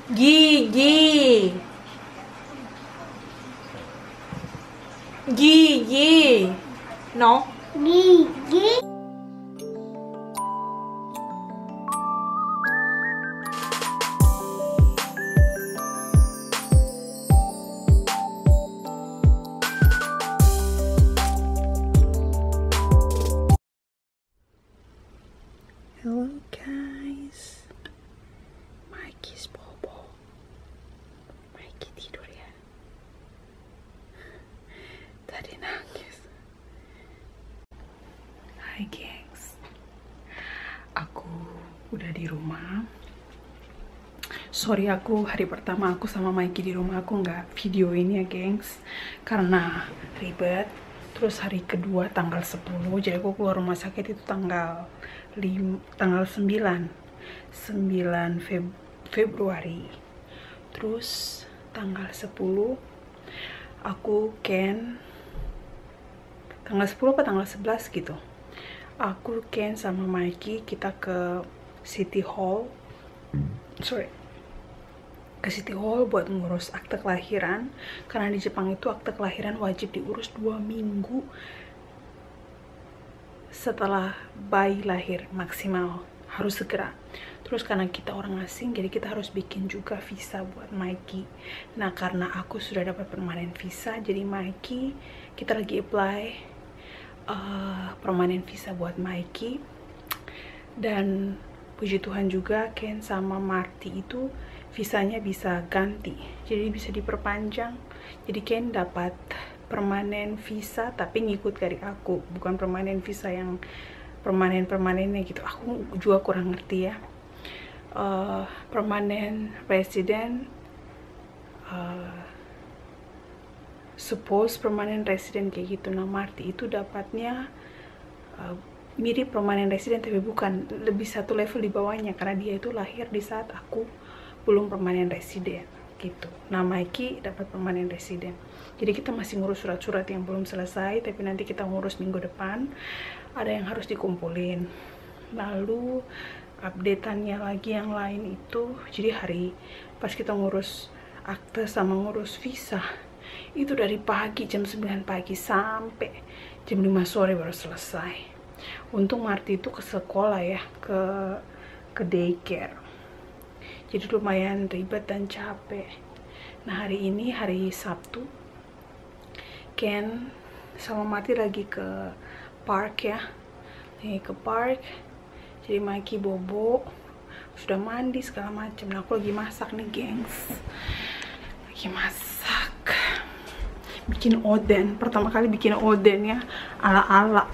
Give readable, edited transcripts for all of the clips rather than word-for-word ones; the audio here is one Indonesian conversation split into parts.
Gigi. Gigi. No. Gigi. Hello guys, Mikey's bobo. Mikey tidur ya. Tadi nangis. Hai gengs, aku udah di rumah. Sorry, aku hari pertama aku sama Mikey di rumah aku nggak video ini ya gengs, karena ribet. Terus hari kedua tanggal 10, jadi aku keluar rumah sakit itu tanggal 9 Februari. Terus tanggal 10 aku tanggal 10 apa tanggal 11 gitu. Aku sama Mikey kita ke City Hall. Ke City Hall buat ngurus akte kelahiran, karena di Jepang itu akte kelahiran wajib diurus 2 minggu setelah bayi lahir maksimal, harus segera. Terus karena kita orang asing, jadi kita harus bikin juga visa buat Mikey. Nah, karena aku sudah dapat permanen visa, jadi Mikey kita lagi apply permanen visa buat Mikey. Dan puji Tuhan juga Ken sama Marty itu visanya bisa ganti, jadi bisa diperpanjang. Jadi Ken dapat permanen visa tapi ngikut dari aku, bukan permanen visa yang permanennya gitu. Aku juga kurang ngerti ya. Permanen resident, suppose permanen resident kayak gitu. Nah, Marty itu dapatnya mirip permanen resident tapi bukan, lebih satu level di bawahnya, karena dia itu lahir di saat aku belum permanen resident gitu. Nah, Mikey dapat permanen resident. Jadi kita masih ngurus surat-surat yang belum selesai, tapi nanti kita ngurus minggu depan. Ada yang harus dikumpulin. Lalu updateannya lagi yang lain itu, jadi hari pas kita ngurus akte sama ngurus visa, itu dari pagi jam 9 pagi sampai jam 5 sore baru selesai. Untung Marty itu ke sekolah ya, ke daycare. Jadi lumayan ribet dan capek. Nah, hari ini hari Sabtu, Ken sama Marty lagi ke park ya. Ke park. Jadi Mikey bobo, sudah mandi segala macam. Nah, aku lagi masak nih gengs. Lagi masak. Bikin oden. Pertama kali bikin oden ya, ala-ala.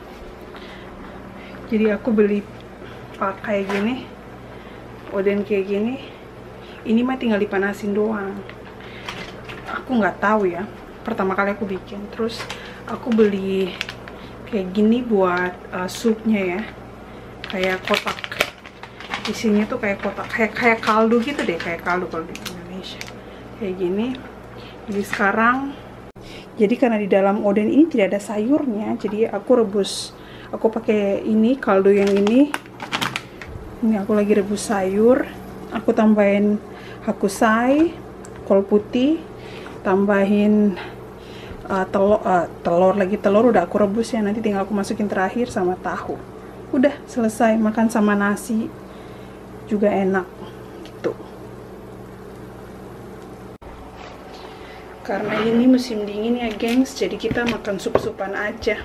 Jadi aku beli kayak gini, oden kayak gini. Ini mah tinggal dipanasin doang. Aku nggak tahu ya, pertama kali aku bikin. Terus aku beli kayak gini buat supnya ya, kayak kotak. Isinya tuh kayak kotak, kayak kaldu gitu deh, kayak kaldu kalau di Indonesia. Kayak gini. Jadi sekarang, jadi karena di dalam oden ini tidak ada sayurnya, jadi aku rebus. Aku pakai ini, kaldu yang ini. Ini aku lagi rebus sayur. Aku tambahin hakusai, kol putih, tambahin telur udah aku rebus ya. Nanti tinggal aku masukin terakhir sama tahu. Udah selesai, makan sama nasi juga enak gitu. Karena ini musim dingin ya gengs, jadi kita makan sup-supan aja.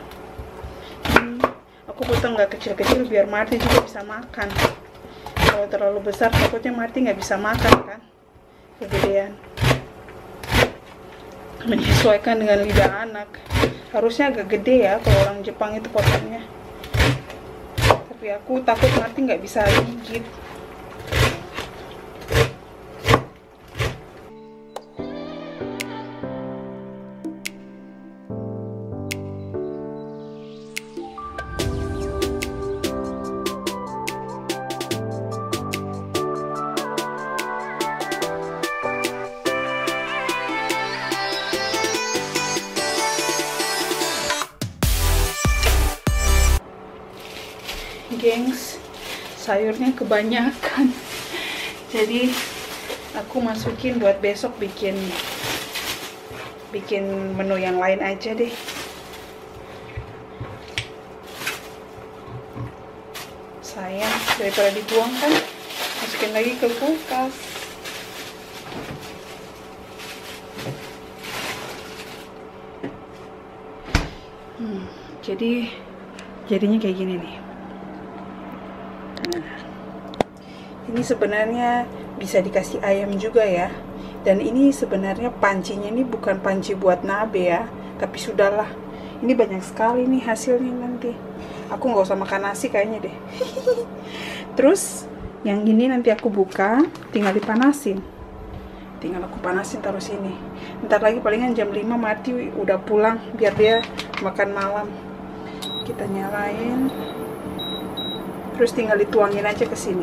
Aku potong nggak kecil-kecil biar Marty juga bisa makan. Kalau terlalu besar takutnya Marty nggak bisa makan kan, kegedean. Menyesuaikan dengan lidah anak. Harusnya agak gede ya kalau orang Jepang itu potongnya. Tapi aku takut Marty nggak bisa gigit. Gengs, sayurnya kebanyakan, jadi Aku masukin buat besok bikin menu yang lain aja deh. Sayang, daripada dibuang kan, masukin lagi ke kulkas. Jadinya kayak gini nih. Nah, ini sebenarnya bisa dikasih ayam juga ya. Dan ini sebenarnya pancinya ini bukan panci buat nabe ya, tapi sudahlah. Ini banyak sekali nih hasilnya nanti. Aku nggak usah makan nasi kayaknya deh. Terus yang ini nanti aku buka, tinggal dipanasin. Tinggal aku panasin taruh sini. Ntar lagi palingan jam 5 Marti udah pulang biar dia makan malam. Kita nyalain. Terus tinggal dituangin aja ke sini.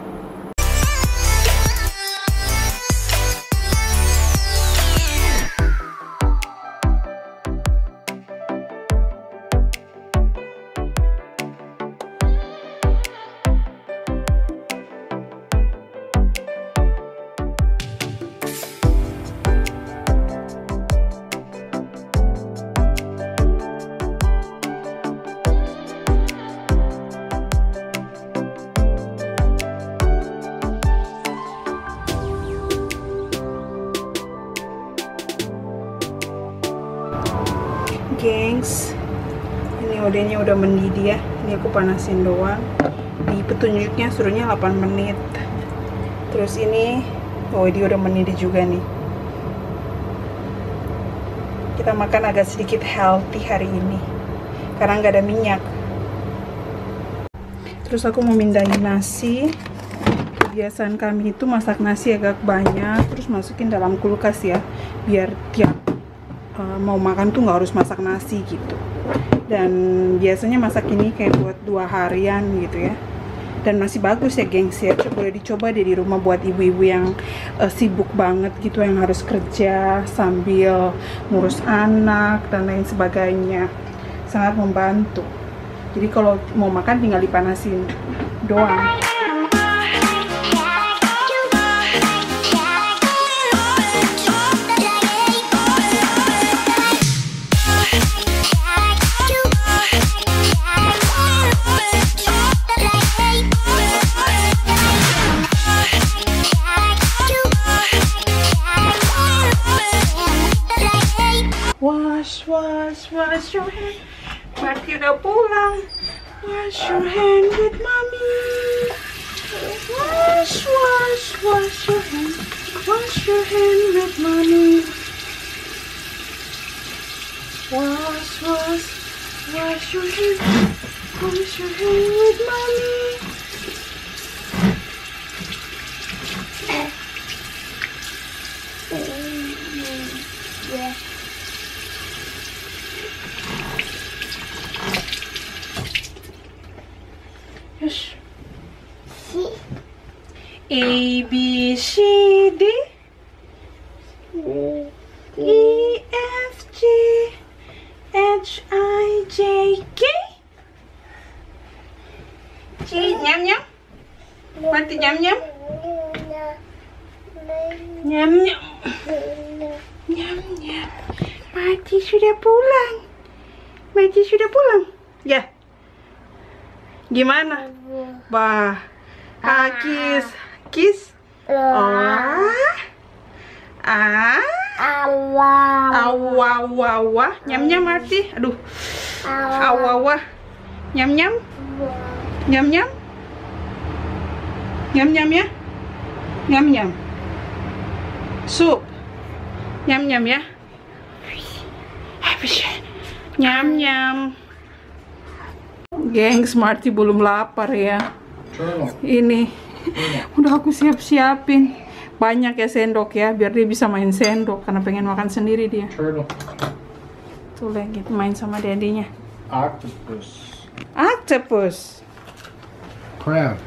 Gengs, ini odenya udah mendidih ya. Ini aku panasin doang. Di petunjuknya suruhnya 8 menit. Terus ini, oh dia udah mendidih juga nih. Kita makan agak sedikit healthy hari ini karena nggak ada minyak. Terus aku mau mindahin nasi. Kebiasaan kami itu masak nasi agak banyak, terus masukin dalam kulkas ya, biar tiap mau makan tuh nggak harus masak nasi gitu. Dan biasanya masak ini kayak buat 2 harian gitu ya. Dan masih bagus ya gengs ya. Boleh dicoba deh di rumah buat ibu-ibu yang sibuk banget gitu, yang harus kerja sambil ngurus anak dan lain sebagainya. Sangat membantu. Jadi kalau mau makan tinggal dipanasin doang. Wash your hand. Marti udah pulang. Wash your hand with mommy. Wash your hand. Wash your hand with mommy. Wash your hand. Wash your hand with mommy. A, B, C, D, E, F, G, H, I, J, K. Nyam nyam. Mati nyam nyam. Nyam nyam. Nyam nyam. Mati sudah pulang. Mati sudah pulang. Ya. Gimana? Bah. Kiss. Kiss. Awawa. Nyam nyam Marti. Aduh. Awawa. Nyam nyam. Nyam nyam. Nyam nyam ya. Nyam nyam. Sup. Nyam nyam ya. Nyam nyam. Gengs, Marti belum lapar ya. Ini udah aku siap-siapin. Banyak ya sendok ya, biar dia bisa main sendok karena pengen makan sendiri dia. Tuh lagi main sama daddy-nya. Octopus. Crab.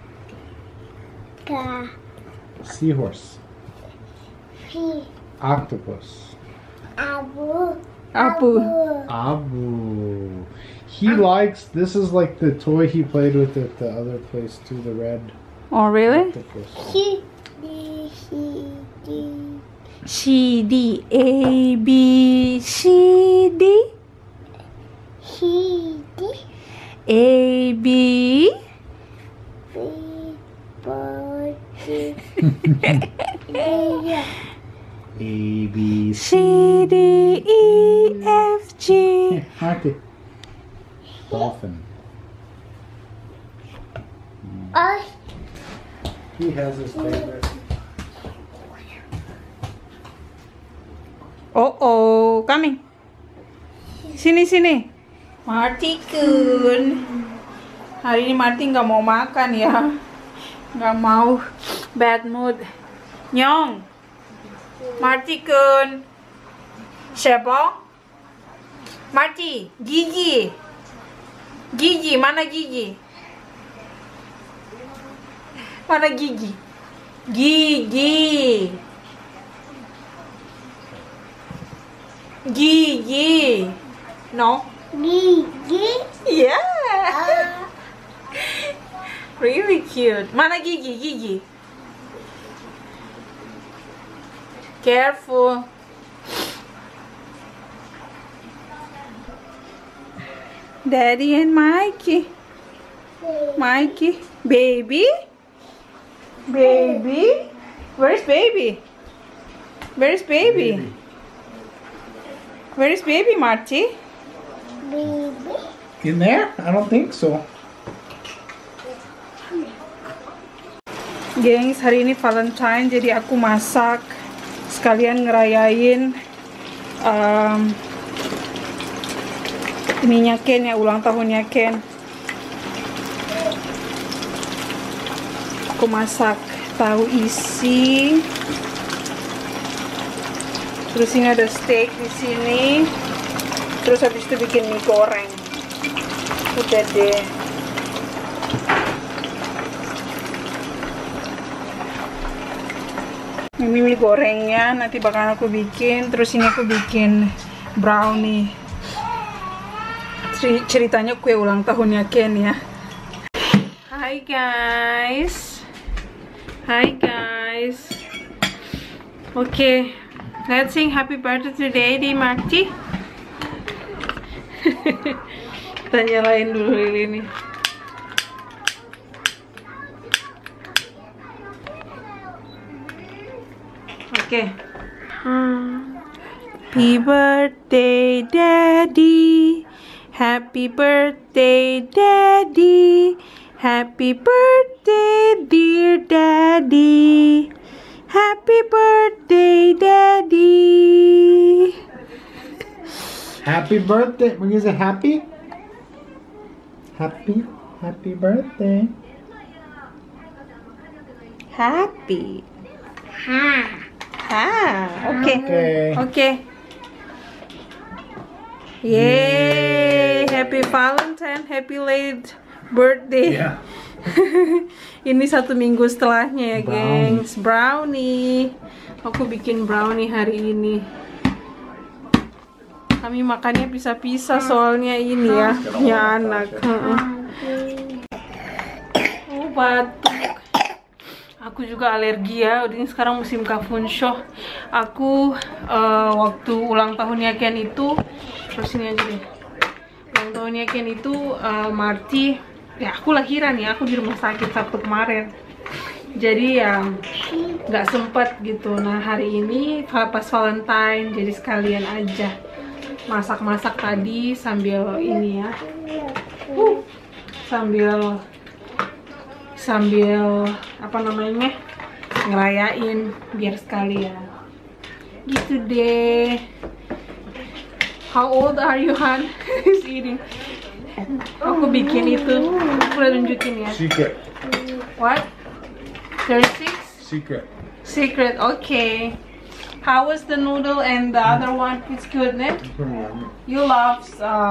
Seahorse. Octopus. Abu. He likes, this is like the toy he played with at the other place too, the red Oh really? octopus. C D. A B C D. A B. A B C D E F G. Marty. Dolphin. He has his favorite. Oh, coming. Sini. Marty kun. Hari ini Marty nggak mau makan ya. Nggak mau. Bad mood. Nyong. Marty kun. Siapa? Marty. Gigi. Gigi, mana Gigi? Mana Gigi? Gigi. Gigi. No? Gigi. Yeah. Really cute. Mana Gigi? Gigi. Careful. Daddy and Mikey. Mikey. Baby? Baby? Where's baby? Where's baby? Where is baby, Marty? Baby. In there? I don't think so. Gengs, hari ini Valentine, jadi aku masak sekalian ngerayain ininya Ken ya, ulang tahunnya Ken. Aku masak tahu isi. Terus ini ada steak di sini. Terus habis itu bikin mie goreng. Udah deh. Ini mie gorengnya nanti bakalan aku bikin. Terus ini aku bikin brownie. Ceritanya kue ulang tahunnya Ken ya. Hai guys. Hi guys. Okay, let's sing happy birthday today di Marty. Kita nyalain dulu ini. Okay. Happy birthday, Daddy. Happy birthday, Daddy. Happy birthday, dear Daddy. Happy birthday, Daddy. Happy birthday. When you say happy? Happy birthday. Happy. Ha. Okay. Okay. Yay! Happy Valentine, happy late birthday. Yeah. Ini 1 minggu setelahnya ya, Brownie. gengs. Brownie. Aku bikin brownie hari ini. Kami makannya pisah-pisah soalnya ini ya, punya anak. Oh, batuk. Aku juga alergi ya. Ini sekarang musim kafun show. Aku waktu ulang tahunnya Ken itu, terus ini aja deh. Ulang tahunnya Ken itu Marty, ya aku lahiran ya, aku di rumah sakit Sabtu kemarin. Jadi ya nggak sempet gitu. Nah hari ini pas Valentine, jadi sekalian aja masak-masak tadi sambil ini ya, sambil apa namanya, ngerayain biar sekalian gitu deh. How old are you, Han? He's eating. Aku bikin itu, aku udah tunjukin ya. Secret. What? 36? Secret. Secret, okay. How was the noodle and the other one? It's good, ne? You love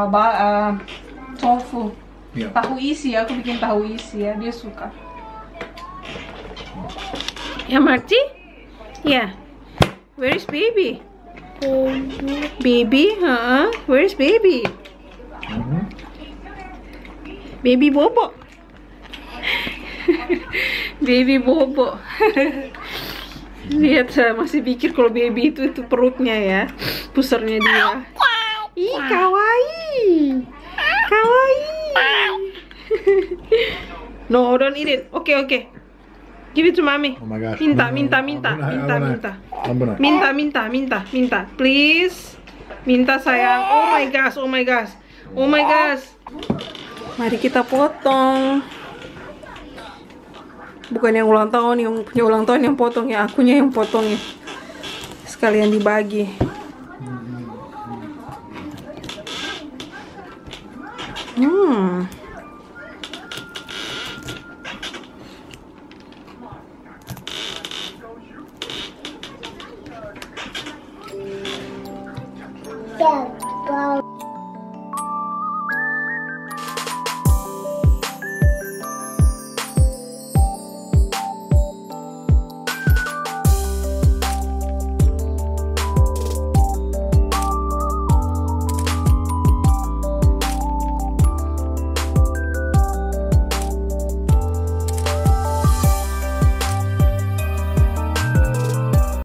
tofu. Yeah. Tahu isi, aku bikin tahu isi ya, dia suka. Ya, Marty? Yeah. Where is baby? Baby? Where is baby? Baby Bobo. Baby Bobo. Lihat, saya masih pikir kalau baby itu perutnya ya, pusernya dia. Ih, kawaii, kawaii. No, don't eat it. Oke, oke. Give it to mommy. Oh my gosh. Minta, No, minta, no, minta, I'm gonna- minta, I'm gonna- minta. I'm gonna. Minta, minta, minta, minta. Please. Minta sayang. Oh my gosh, oh my gosh. Oh my gosh. Mari kita potong. Bukan yang ulang tahun, yang punya ulang tahun yang potong ya, akunya yang potong ya. Sekalian dibagi. Hmm.